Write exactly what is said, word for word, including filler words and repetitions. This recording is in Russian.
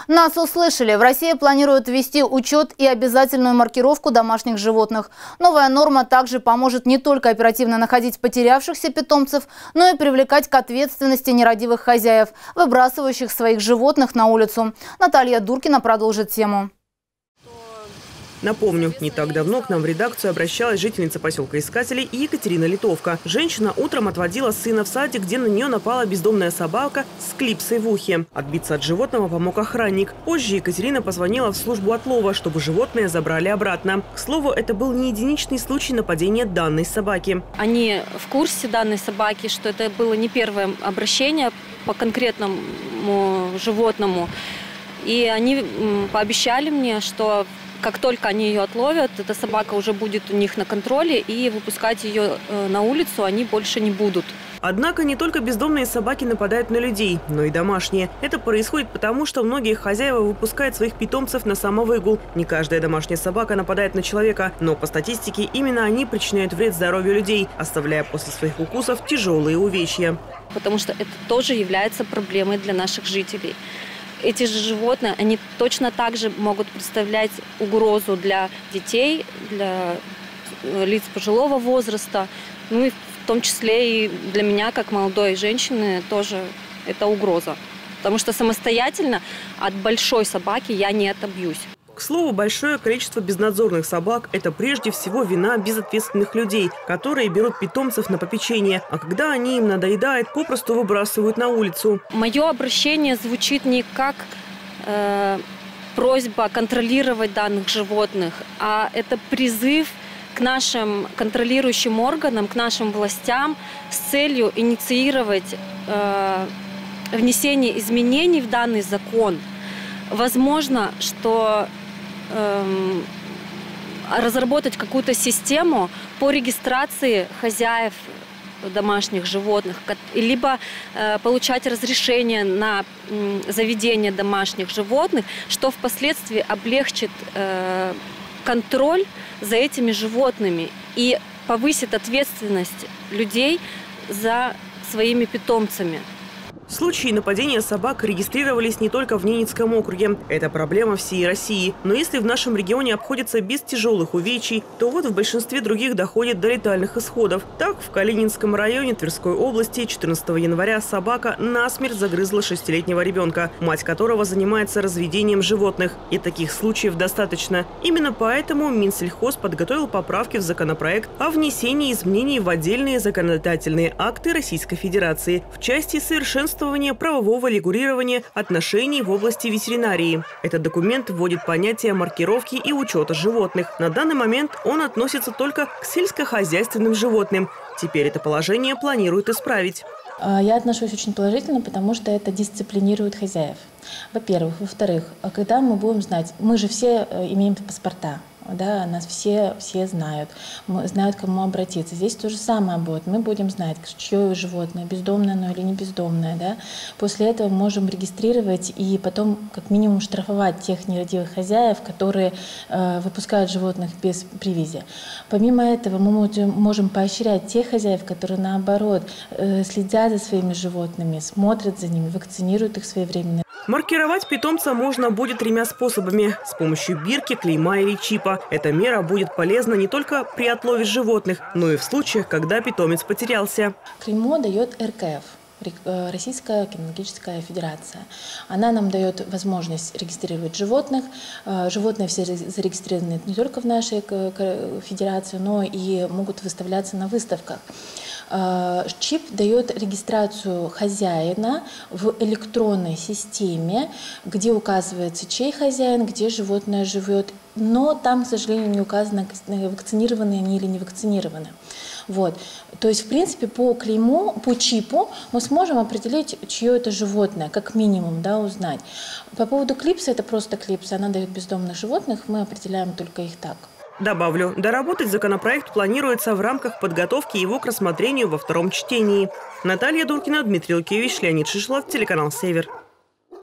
Нас услышали. В России планируют ввести учет и обязательную маркировку домашних животных. Новая норма также поможет не только оперативно находить потерявшихся питомцев, но и привлекать к ответственности нерадивых хозяев, выбрасывающих своих животных на улицу. Наталья Дуркина продолжит тему. Напомню, не так давно к нам в редакцию обращалась жительница поселка Искателей Екатерина Литовка. Женщина утром отводила сына в садик, где на нее напала бездомная собака с клипсой в ухе. Отбиться от животного помог охранник. Позже Екатерина позвонила в службу отлова, чтобы животное забрали обратно. К слову, это был не единичный случай нападения данной собаки. Они в курсе данной собаки, что это было не первое обращение по конкретному животному. И они пообещали мне, что как только они ее отловят, эта собака уже будет у них на контроле, и выпускать ее на улицу они больше не будут. Однако не только бездомные собаки нападают на людей, но и домашние. Это происходит потому, что многие хозяева выпускают своих питомцев на самовыгул. Не каждая домашняя собака нападает на человека, но по статистике именно они причиняют вред здоровью людей, оставляя после своих укусов тяжелые увечья. Потому что это тоже является проблемой для наших жителей. Эти же животные, они точно так же могут представлять угрозу для детей, для лиц пожилого возраста, ну и в том числе и для меня, как молодой женщины, тоже это угроза. Потому что самостоятельно от большой собаки я не отобьюсь. К слову, большое количество безнадзорных собак – это прежде всего вина безответственных людей, которые берут питомцев на попечение, а когда они им надоедают, попросту выбрасывают на улицу. Мое обращение звучит не как э, просьба контролировать данных животных, а это призыв к нашим контролирующим органам, к нашим властям с целью инициировать э, внесение изменений в данный закон. Возможно, что эм, разработать какую-то систему по регистрации хозяев домашних животных, либо э, получать разрешение на э, заведение домашних животных, что впоследствии облегчит э, контроль за этими животными и повысит ответственность людей за своими питомцами. Случаи нападения собак регистрировались не только в Ненецком округе. Это проблема всей России. Но если в нашем регионе обходится без тяжелых увечий, то вот в большинстве других доходит до летальных исходов. Так, в Калининском районе Тверской области четырнадцатого января собака насмерть загрызла шестилетнего ребенка, мать которого занимается разведением животных. И таких случаев достаточно. Именно поэтому Минсельхоз подготовил поправки в законопроект о внесении изменений в отдельные законодательные акты Российской Федерации в части совершенствования правового регулирования отношений в области ветеринарии. Этот документ вводит понятие маркировки и учета животных. На данный момент он относится только к сельскохозяйственным животным. Теперь это положение планируют исправить. Я отношусь очень положительно, потому что это дисциплинирует хозяев. Во-первых. Во-вторых, когда мы будем знать, мы же все имеем паспорта. Да, нас все, все знают, знают, к кому обратиться. Здесь то же самое будет. Мы будем знать, чье животное, бездомное оно или не бездомное. Да? После этого можем регистрировать и потом как минимум штрафовать тех нерадивых хозяев, которые э, выпускают животных без привязи. Помимо этого мы можем, можем поощрять тех хозяев, которые наоборот э, следят за своими животными, смотрят за ними, вакцинируют их своевременно. Маркировать питомца можно будет тремя способами – с помощью бирки, клейма или чипа. Эта мера будет полезна не только при отлове животных, но и в случаях, когда питомец потерялся. Клеймо дает эр ка эф. Российская кинологическая федерация. Она нам дает возможность регистрировать животных. Животные все зарегистрированы не только в нашей федерации, но и могут выставляться на выставках. Чип дает регистрацию хозяина в электронной системе, где указывается, чей хозяин, где животное живет, но там, к сожалению, не указано, вакцинированы они или не вакцинированы. Вот. То есть, в принципе, по клейму, по чипу мы сможем определить, чье это животное, как минимум, да, узнать. По поводу клипса, это просто клипса, она дает бездомных животных, мы определяем только их так. Добавлю, доработать законопроект планируется в рамках подготовки его к рассмотрению во втором чтении. Наталья Дуркина, Дмитрий Лукевич, Леонид Шишлов, телеканал «Север».